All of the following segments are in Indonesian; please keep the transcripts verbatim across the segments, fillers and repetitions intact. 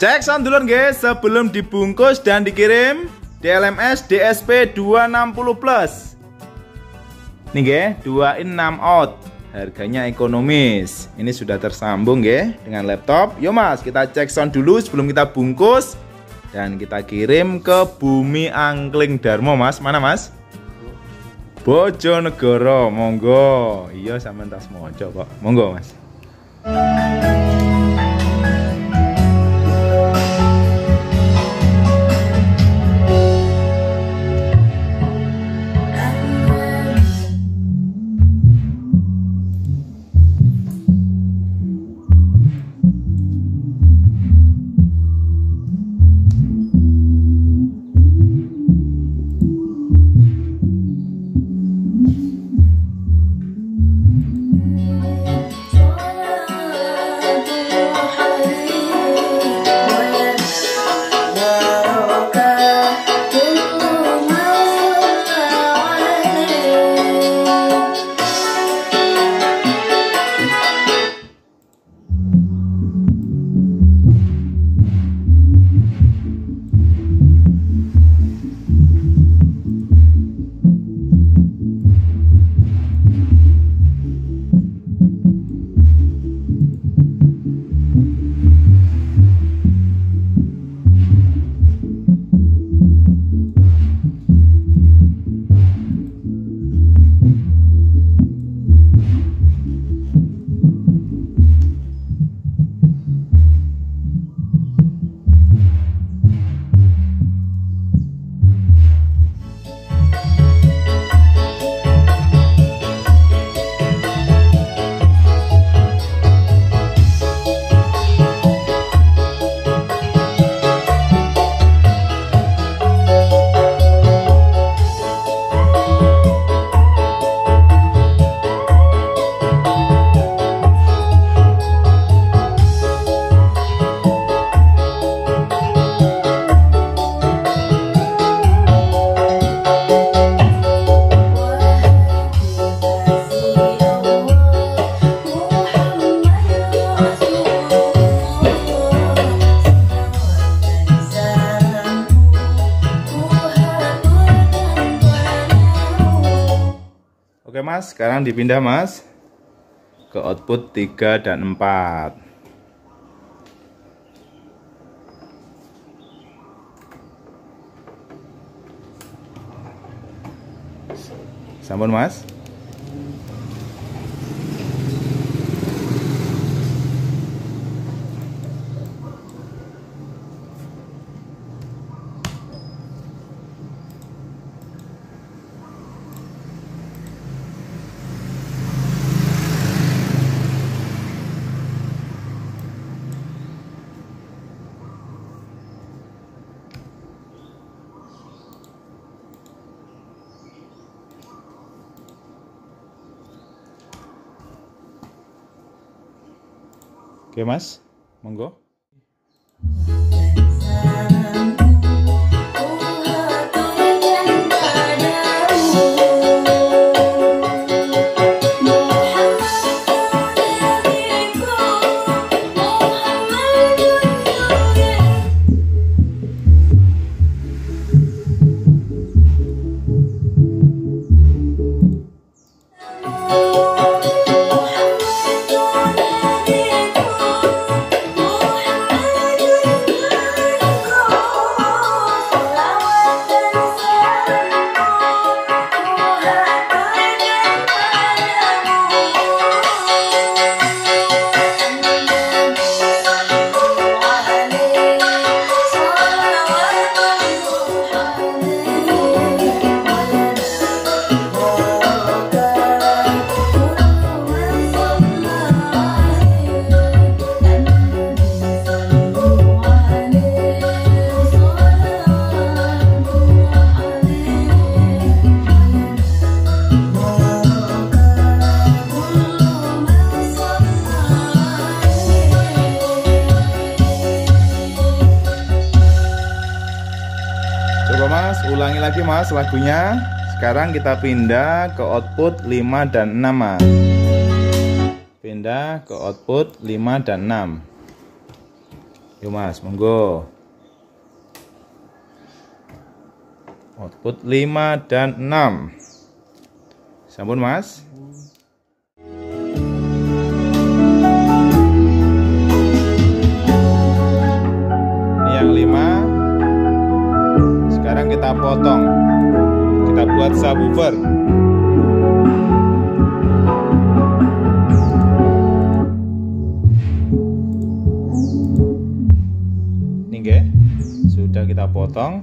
Cek sound dulu guys sebelum dibungkus dan dikirim. D L M S D S P dua enam nol plus. Nih guys, dua in enam out. Harganya ekonomis. Ini sudah tersambung guys dengan laptop. Yo Mas, kita cek sound dulu sebelum kita bungkus dan kita kirim ke Bumi Angkling Darmo Mas. Mana Mas? Bojonegoro, monggo. Iya sampean tas mojo kok. Monggo Mas. Oke Mas, sekarang dipindah Mas ke output tiga dan empat. Sampun Mas. Oke Mas, monggo. Mas, ulangi lagi Mas lagunya. Sekarang kita pindah ke output lima dan enam Mas. Pindah ke output lima dan enam. Yuk Mas, monggo. Output lima dan enam. Sampun Mas. Ini yang lima. Sekarang kita potong. Kita buat subwoofer. Ini nggih. Sudah kita potong.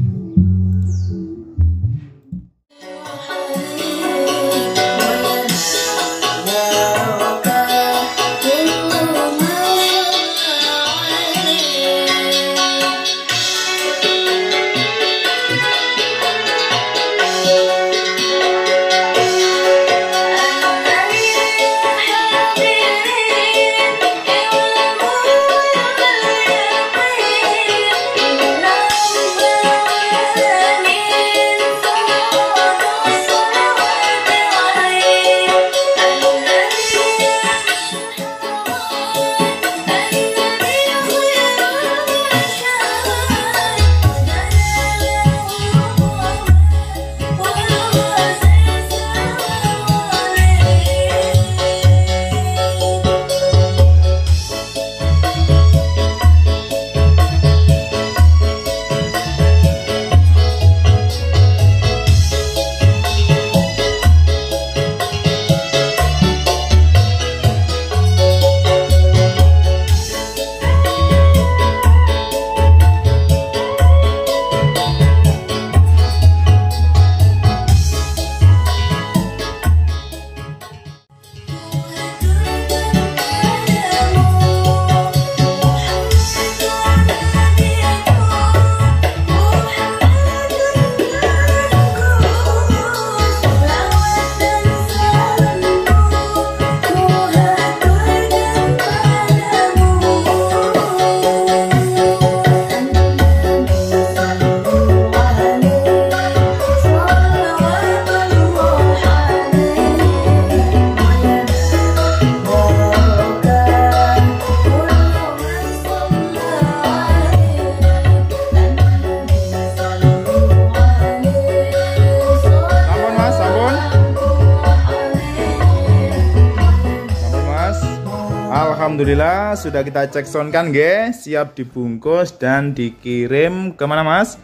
Alhamdulillah sudah kita cek sound kan guys, siap dibungkus dan dikirim kemana Mas?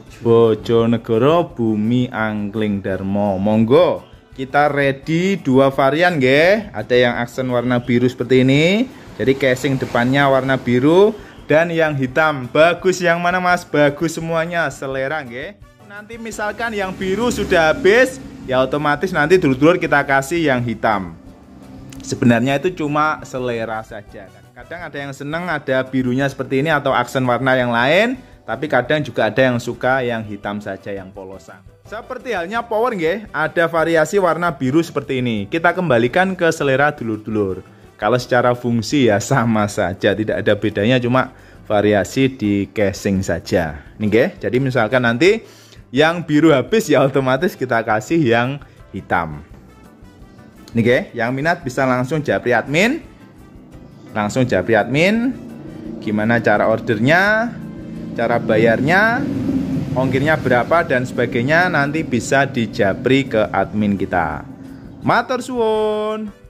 Bojonegoro Bumi Angkling Darmo. Monggo kita ready dua varian nggih. Ada yang aksen warna biru seperti ini, jadi casing depannya warna biru, dan yang hitam. Bagus yang mana Mas? Bagus semuanya, selera nggih. Nanti misalkan yang biru sudah habis, ya otomatis nanti dulur-dulur kita kasih yang hitam. Sebenarnya itu cuma selera saja kan. Kadang ada yang seneng ada birunya seperti ini atau aksen warna yang lain, tapi kadang juga ada yang suka yang hitam saja, yang polosan. Seperti halnya power nggih, ada variasi warna biru seperti ini. Kita kembalikan ke selera dulur-dulur. Kalau secara fungsi ya sama saja, tidak ada bedanya, cuma variasi di casing saja. Nih nggih. Jadi misalkan nanti yang biru habis ya otomatis kita kasih yang hitam. Nih guys, yang minat bisa langsung japri admin. Langsung japri admin. Gimana cara ordernya, cara bayarnya, ongkirnya berapa dan sebagainya nanti bisa dijapri ke admin kita. Matur suwun.